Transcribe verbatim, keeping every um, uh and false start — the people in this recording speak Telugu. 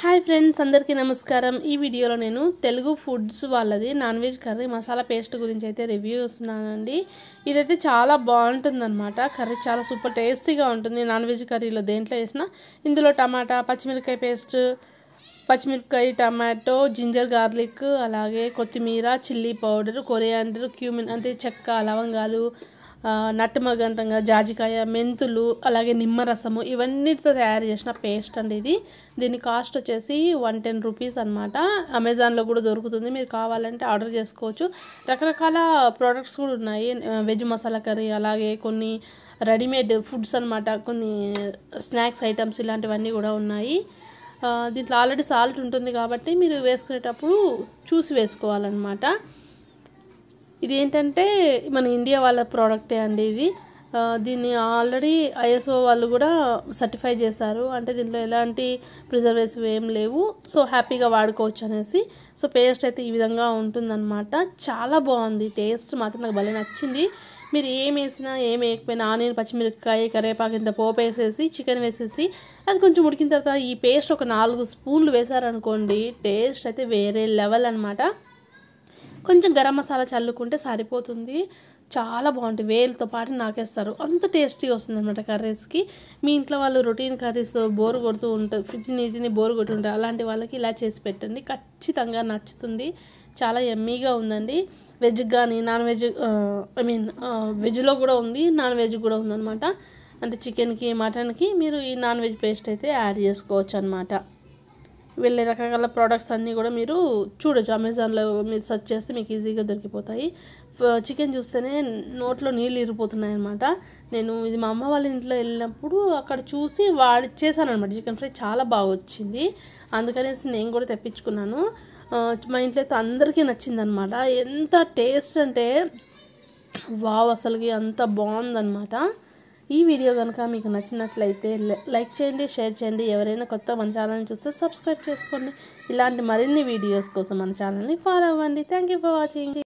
హాయ్ ఫ్రెండ్స్, అందరికీ నమస్కారం. ఈ వీడియోలో నేను తెలుగు ఫుడ్స్ వాళ్ళది non veg curry masala paste గురించి అయితే రివ్యూ ఇస్తున్నానండి. ఇదైతే చాలా బాగుంటుందన్నమాట. కర్రీ చాలా సూపర్ టేస్టీగా ఉంటుంది. నాన్ వెజ్ కర్రీలో దేంట్లో వేసినా ఇందులో టమాటా, పచ్చిమిరపకాయ పేస్ట్, పచ్చిమిరపకాయ, టమాటో, జింజర్ గార్లిక్, అలాగే కొత్తిమీర, చిల్లీ పౌడర్, కొరియాండర్, క్యూమిన్ అంటే చెక్క, లవంగాలు, నట్టుమగ అంటాం కదా, జాజికాయ, మెంతులు, అలాగే నిమ్మరసము, ఇవన్నిటితో తయారు చేసిన పేస్ట్ అండి ఇది. దీని కాస్ట్ వచ్చేసి వన్ టెన్ రూపీస్ అనమాట. అమెజాన్లో కూడా దొరుకుతుంది, మీరు కావాలంటే ఆర్డర్ చేసుకోవచ్చు. రకరకాల ప్రోడక్ట్స్ కూడా ఉన్నాయి, వెజ్ మసాలా కర్రీ, అలాగే కొన్ని రెడీమేడ్ ఫుడ్స్ అనమాట, కొన్ని స్నాక్స్ ఐటమ్స్ ఇలాంటివన్నీ కూడా ఉన్నాయి. దీంట్లో ఆల్రెడీ సాల్ట్ ఉంటుంది కాబట్టి మీరు వేసుకునేటప్పుడు చూసి వేసుకోవాలన్నమాట. ఇది ఏంటంటే మన ఇండియా వాళ్ళ ప్రోడక్టే అండి ఇది. దీన్ని ఆల్రెడీ ఐఎస్ఓ వాళ్ళు కూడా సర్టిఫై చేశారు, అంటే దీంట్లో ఎలాంటి ప్రిజర్వేటివ్ ఏం లేవు, సో హ్యాపీగా వాడుకోవచ్చు అనేసి. సో పేస్ట్ అయితే ఈ విధంగా ఉంటుందన్నమాట. చాలా బాగుంది, టేస్ట్ మాత్రం నాకు భలే నచ్చింది. మీరు ఏం వేసినా ఏం వేయకపోయినా ఆనియన్, పచ్చిమిరపకాయ, కరివేపాకు ఇంత పోపు వేసేసి చికెన్ వేసేసి అది కొంచెం ఉడికిన తర్వాత ఈ పేస్ట్ ఒక నాలుగు స్పూన్లు వేసారనుకోండి, టేస్ట్ అయితే వేరే లెవెల్ అనమాట. కొంచెం గరం మసాలా చల్లుకుంటే సరిపోతుంది, చాలా బాగుంటుంది. వేలతో పాటు నాకేస్తారు, అంత టేస్టీగా వస్తుంది అనమాట కర్రీస్కి. మీ ఇంట్లో వాళ్ళు రొటీన్ కర్రీస్ బోరు కొడుతూ ఉంటుంది, ఫ్రిడ్జ్ని ఇదిని బోరు కొట్టుంటారు, అలాంటి వాళ్ళకి ఇలా చేసి పెట్టండి, ఖచ్చితంగా నచ్చుతుంది. చాలా ఎమ్మీగా ఉందండి. వెజ్ కానీ నాన్ వెజ్, ఐ మీన్ వెజ్లో కూడా ఉంది, నాన్ వెజ్ కూడా ఉందన్నమాట. అంటే చికెన్కి, మటన్కి మీరు ఈ నాన్ వెజ్ పేస్ట్ అయితే యాడ్ చేసుకోవచ్చు అనమాట. వెళ్ళే రకరకాల ప్రోడక్ట్స్ అన్నీ కూడా మీరు చూడొచ్చు, అమెజాన్లో మీరు సెర్చ్ చేస్తే మీకు ఈజీగా దొరికిపోతాయి. చికెన్ చూస్తేనే నోట్లో నీళ్ళు ఇరిపోతున్నాయి అనమాట. నేను ఇది మా అమ్మ వాళ్ళ ఇంట్లో వెళ్ళినప్పుడు అక్కడ చూసి వాడి చేశాను అనమాట. చికెన్ ఫ్రై చాలా బాగా వచ్చింది, అందుకనేసి నేను కూడా తెప్పించుకున్నాను. మా ఇంట్లో అయితే అందరికీ నచ్చిందనమాట. ఎంత టేస్ట్ అంటే వావ్, అసలుకి అంత బాగుందన్నమాట. ఈ వీడియో కనుక మీకు నచ్చినట్లయితే లైక్ చేయండి, షేర్ చేయండి. ఎవరైనా కొత్త మన ఛానల్ని చూస్తే సబ్స్క్రైబ్ చేసుకోండి. ఇలాంటి మరిన్ని వీడియోస్ కోసం మన ఛానల్ని ఫాలో అవ్వండి. Thank you for watching.